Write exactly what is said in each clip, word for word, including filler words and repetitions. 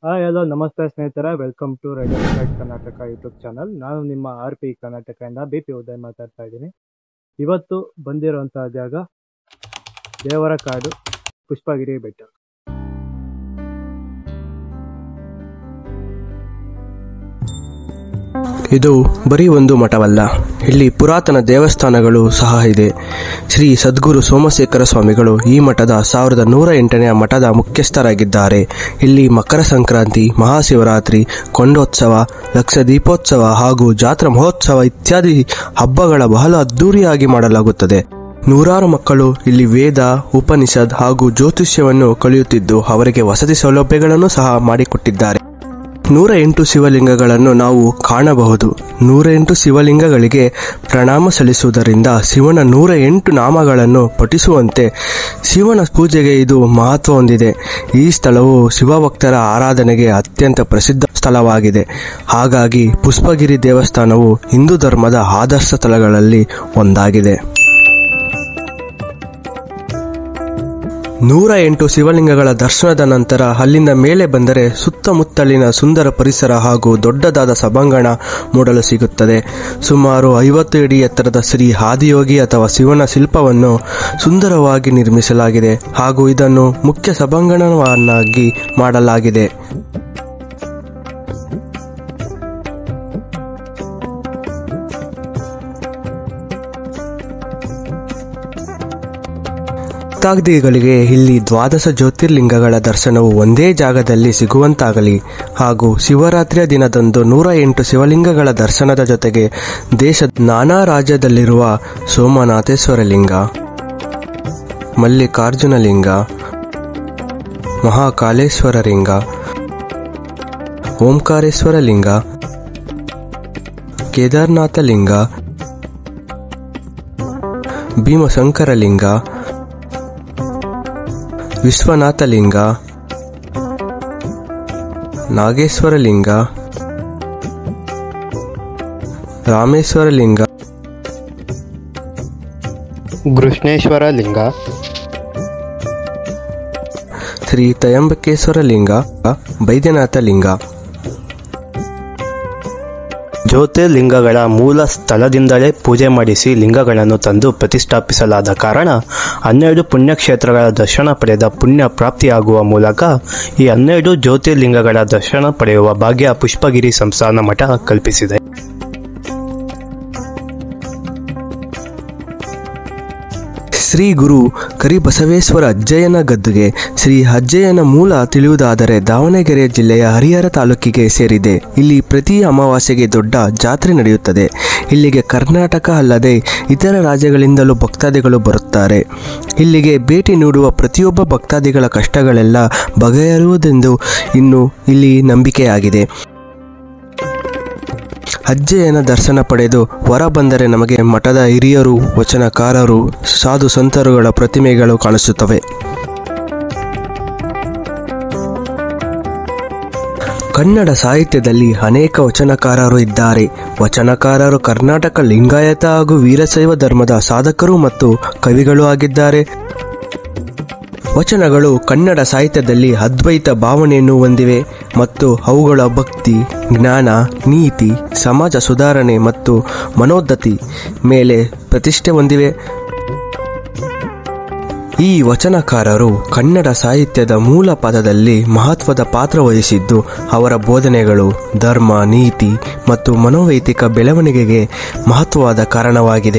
Hi hello ನಮಸ್ತೆ ಸ್ನೇಹಿತರೆ, welcome to riders guide Karnataka YouTube channel. ನಾನು ನಿಮ್ಮ ಆರ್ ಪಿ ಕರ್ನಾಟಕದಿಂದ ಬಿ ಪಿ ಉದಯ್ ಮಾತಾಡ್ತಾ ಇದ್ದೀನಿ. ಇವತ್ತು ಬಂದಿರುವಂತಹ ಜಾಗ ದೇವರಕಾಡು ಪುಷ್ಪಗಿರಿ ಬೆಟ್ಟ. ಇದು ಬರೀ ಒಂದು ಮಠವಲ್ಲ, ಇಲ್ಲಿ ಪುರಾತನ ದೇವಸ್ಥಾನಗಳು ಸಹ ಇದೆ. ಶ್ರೀ ಸದ್ಗುರು ಸೋಮಶೇಖರ ಸ್ವಾಮಿಗಳು ಈ ಮಠದ ಸಾವಿರದ ನೂರ ಎಂಟನೆಯ ಮಠದ ಮುಖ್ಯಸ್ಥರಾಗಿದ್ದಾರೆ. ಇಲ್ಲಿ ಮಕರ ಸಂಕ್ರಾಂತಿ, ಮಹಾಶಿವರಾತ್ರಿ, ಕೊಂಡೋತ್ಸವ, ಲಕ್ಷ ದೀಪೋತ್ಸವ ಹಾಗೂ ಜಾತ್ರಾ ಮಹೋತ್ಸವ ಇತ್ಯಾದಿ ಹಬ್ಬಗಳ ಬಹಳ ಅದ್ದೂರಿಯಾಗಿ ಮಾಡಲಾಗುತ್ತದೆ. ನೂರಾರು ಮಕ್ಕಳು ಇಲ್ಲಿ ವೇದ, ಉಪನಿಷತ್ ಹಾಗೂ ಜ್ಯೋತಿಷ್ಯವನ್ನು ಕಲಿಯುತ್ತಿದ್ದು ಅವರಿಗೆ ವಸತಿ ಸೌಲಭ್ಯಗಳನ್ನು ಸಹ ಮಾಡಿಕೊಟ್ಟಿದ್ದಾರೆ. ನೂರ ಎಂಟು ಶಿವಲಿಂಗಗಳನ್ನು ನಾವು ಕಾಣಬಹುದು. ನೂರ ಎಂಟು ಶಿವಲಿಂಗಗಳಿಗೆ ಪ್ರಣಾಮ ಸಲ್ಲಿಸುವುದರಿಂದ ಶಿವನ ನೂರ ಎಂಟು ನಾಮಗಳನ್ನು ಪಠಿಸುವಂತೆ ಶಿವನ ಪೂಜೆಗೆ ಇದು ಮಹತ್ವ ಹೊಂದಿದೆ. ಈ ಸ್ಥಳವು ಶಿವಭಕ್ತರ ಆರಾಧನೆಗೆ ಅತ್ಯಂತ ಪ್ರಸಿದ್ಧ ಸ್ಥಳವಾಗಿದೆ. ಹಾಗಾಗಿ ಪುಷ್ಪಗಿರಿ ದೇವಸ್ಥಾನವು ಹಿಂದೂ ಧರ್ಮದ ಆದರ್ಶ ಸ್ಥಳಗಳಲ್ಲಿ ಒಂದಾಗಿದೆ. ನೂರ ಎಂಟು ಶಿವಲಿಂಗಗಳ ದರ್ಶನದ ನಂತರ ಅಲ್ಲಿಂದ ಮೇಲೆ ಬಂದರೆ ಸುತ್ತಮುತ್ತಲಿನ ಸುಂದರ ಪರಿಸರ ಹಾಗೂ ದೊಡ್ಡದಾದ ಸಭಾಂಗಣ ಮೂಡಲು ಸಿಗುತ್ತದೆ. ಸುಮಾರು ಐವತ್ತು ಅಡಿ ಎತ್ತರದ ಶ್ರೀ ಆದಿಯೋಗಿ ಅಥವಾ ಶಿವನ ಶಿಲ್ಪವನ್ನು ಸುಂದರವಾಗಿ ನಿರ್ಮಿಸಲಾಗಿದೆ ಹಾಗೂ ಇದನ್ನು ಮುಖ್ಯ ಸಭಾಂಗಣವನ್ನಾಗಿ ಮಾಡಲಾಗಿದೆ. ಭಕ್ತಾದಿಗಳಿಗೆ ಇಲ್ಲಿ ದ್ವಾದಶ ಜ್ಯೋತಿರ್ಲಿಂಗಗಳ ದರ್ಶನವು ಒಂದೇ ಜಾಗದಲ್ಲಿ ಸಿಗುವಂತಾಗಲಿ ಹಾಗೂ ಶಿವರಾತ್ರಿಯ ದಿನದಂದು ನೂರ ಎಂಟು ಶಿವಲಿಂಗಗಳ ದರ್ಶನದ ಜೊತೆಗೆ ದೇಶದ ನಾನಾ ರಾಜ್ಯದಲ್ಲಿರುವ ಸೋಮನಾಥೇಶ್ವರ ಲಿಂಗ, ಮಲ್ಲಿಕಾರ್ಜುನ ಲಿಂಗ, ಮಹಾಕಾಲೇಶ್ವರ ಲಿಂಗ, ಓಂಕಾರೇಶ್ವರ ಲಿಂಗ, ಕೇದಾರನಾಥ ಲಿಂಗ, ಭೀಮಶಂಕರ ಲಿಂಗ, ವಿಶ್ವನಾಥ ಲಿಂಗ, ನಾಗೇಶ್ವರ ಲಿಂಗ, ರಾಮೇಶ್ವರ ಲಿಂಗ, ಕೃಷ್ಣೇಶ್ವರ ಲಿಂಗ, ಶ್ರೀ ತ್ರಯಂಬಕೇಶ್ವರ ಲಿಂಗ, ಬೈದ್ಯನಾಥ ಲಿಂಗ. ಜ್ಯೋತಿರ್ಲಿಂಗಗಳ ಮೂಲ ಸ್ಥಳದಿಂದಲೇ ಪೂಜೆ ಮಾಡಿಸಿ ಲಿಂಗಗಳನ್ನು ತಂದು ಪ್ರತಿಷ್ಠಾಪಿಸಲಾದ ಕಾರಣ ಹನ್ನೆರಡು ಪುಣ್ಯಕ್ಷೇತ್ರಗಳ ದರ್ಶನ ಪಡೆದ ಪುಣ್ಯ ಪ್ರಾಪ್ತಿಯಾಗುವ ಮೂಲಕ ಈ ಹನ್ನೆರಡು ಜ್ಯೋತಿರ್ಲಿಂಗಗಳ ದರ್ಶನ ಪಡೆಯುವ ಭಾಗ್ಯ ಪುಷ್ಪಗಿರಿ ಸಂಸ್ಥಾನ ಮಠ ಕಲ್ಪಿಸಿದೆ. ಶ್ರೀ ಗುರು ಕರಿಬಸವೇಶ್ವರ ಅಜ್ಜಯ್ಯನ ಗದ್ದುಗೆ. ಶ್ರೀ ಅಜ್ಜಯ್ಯನ ಮೂಲ ತಿಳಿಯುವುದಾದರೆ ದಾವಣಗೆರೆ ಜಿಲ್ಲೆಯ ಹರಿಹರ ತಾಲೂಕಿಗೆ ಸೇರಿದೆ. ಇಲ್ಲಿ ಪ್ರತಿ ಅಮಾವಾಸ್ಯೆಗೆ ದೊಡ್ಡ ಜಾತ್ರೆ ನಡೆಯುತ್ತದೆ. ಇಲ್ಲಿಗೆ ಕರ್ನಾಟಕ ಅಲ್ಲದೆ ಇತರ ರಾಜ್ಯಗಳಿಂದಲೂ ಭಕ್ತಾದಿಗಳು ಬರುತ್ತಾರೆ. ಇಲ್ಲಿಗೆ ಭೇಟಿ ನೀಡುವ ಪ್ರತಿಯೊಬ್ಬ ಭಕ್ತಾದಿಗಳ ಕಷ್ಟಗಳೆಲ್ಲ ಬಗೆಹರಿಯುವುದೆಂದು ಇನ್ನು ಇಲ್ಲಿ ನಂಬಿಕೆಯಾಗಿದೆ. ಅಜ್ಜಯ್ಯನ ದರ್ಶನ ಪಡೆದು ಹೊರ ಬಂದರೆ ನಮಗೆ ಮಠದ ಹಿರಿಯರು, ವಚನಕಾರರು, ಸಾಧು ಸಂತರುಗಳ ಪ್ರತಿಮೆಗಳು ಕಾಣಿಸುತ್ತವೆ. ಕನ್ನಡ ಸಾಹಿತ್ಯದಲ್ಲಿ ಅನೇಕ ವಚನಕಾರರು ಇದ್ದಾರೆ. ವಚನಕಾರರು ಕರ್ನಾಟಕ ಲಿಂಗಾಯತ ಹಾಗೂ ವೀರಶೈವ ಧರ್ಮದ ಸಾಧಕರು ಮತ್ತು ಕವಿಗಳು ಆಗಿದ್ದಾರೆ. ವಚನಗಳು ಕನ್ನಡ ಸಾಹಿತ್ಯದಲ್ಲಿ ಅದ್ವೈತ ಭಾವನೆಯನ್ನು ಹೊಂದಿವೆ ಮತ್ತು ಅವುಗಳ ಭಕ್ತಿ, ಜ್ಞಾನ, ನೀತಿ, ಸಮಾಜ ಸುಧಾರಣೆ ಮತ್ತು ಮನೋನ್ನತಿ ಮೇಲೆ ಪ್ರತಿಷ್ಠೆ ಹೊಂದಿವೆ. ಈ ವಚನಕಾರರು ಕನ್ನಡ ಸಾಹಿತ್ಯದ ಮೂಲ ಪದದಲ್ಲಿ ಮಹತ್ವದ ಪಾತ್ರ ವಹಿಸಿದ್ದು ಅವರ ಬೋಧನೆಗಳು ಧರ್ಮ, ನೀತಿ ಮತ್ತು ಮನೋವೈದಿಕ ಬೆಳವಣಿಗೆಗೆ ಮಹತ್ವವಾದ ಕಾರಣವಾಗಿದೆ.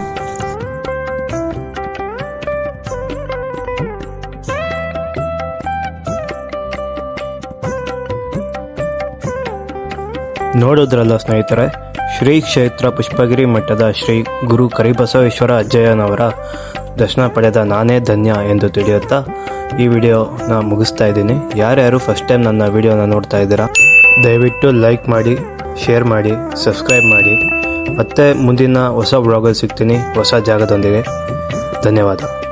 ನೋಡಿದ್ರಲ್ಲ ಸ್ನೇಹಿತರೆ, ಶ್ರೀ ಕ್ಷೇತ್ರ ಪುಷ್ಪಗಿರಿ ಮಠದ ಶ್ರೀ ಗುರು ಕರಿಬಸವೇಶ್ವರ ಅಜ್ಜಯ್ಯನವರ ದರ್ಶನ ಪಡೆದ ನಾನೇ ಧನ್ಯ ಎಂದು ತಿಳಿಯುತ್ತಾ ಈ ವಿಡಿಯೋನ ಮುಗಿಸ್ತಾ ಇದ್ದೀನಿ. ಯಾರ್ಯಾರು ಫಸ್ಟ್ ಟೈಮ್ ನನ್ನ ವಿಡಿಯೋನ ನೋಡ್ತಾ ಇದ್ದೀರಾ, ದಯವಿಟ್ಟು ಲೈಕ್ ಮಾಡಿ, ಶೇರ್ ಮಾಡಿ, ಸಬ್ಸ್ಕ್ರೈಬ್ ಮಾಡಿ. ಮತ್ತೆ ಮುಂದಿನ ಹೊಸ ವ್ಲಾಗಲ್ಲಿ ಸಿಗ್ತೀನಿ ಹೊಸ ಜಾಗದೊಂದಿಗೆ. ಧನ್ಯವಾದ.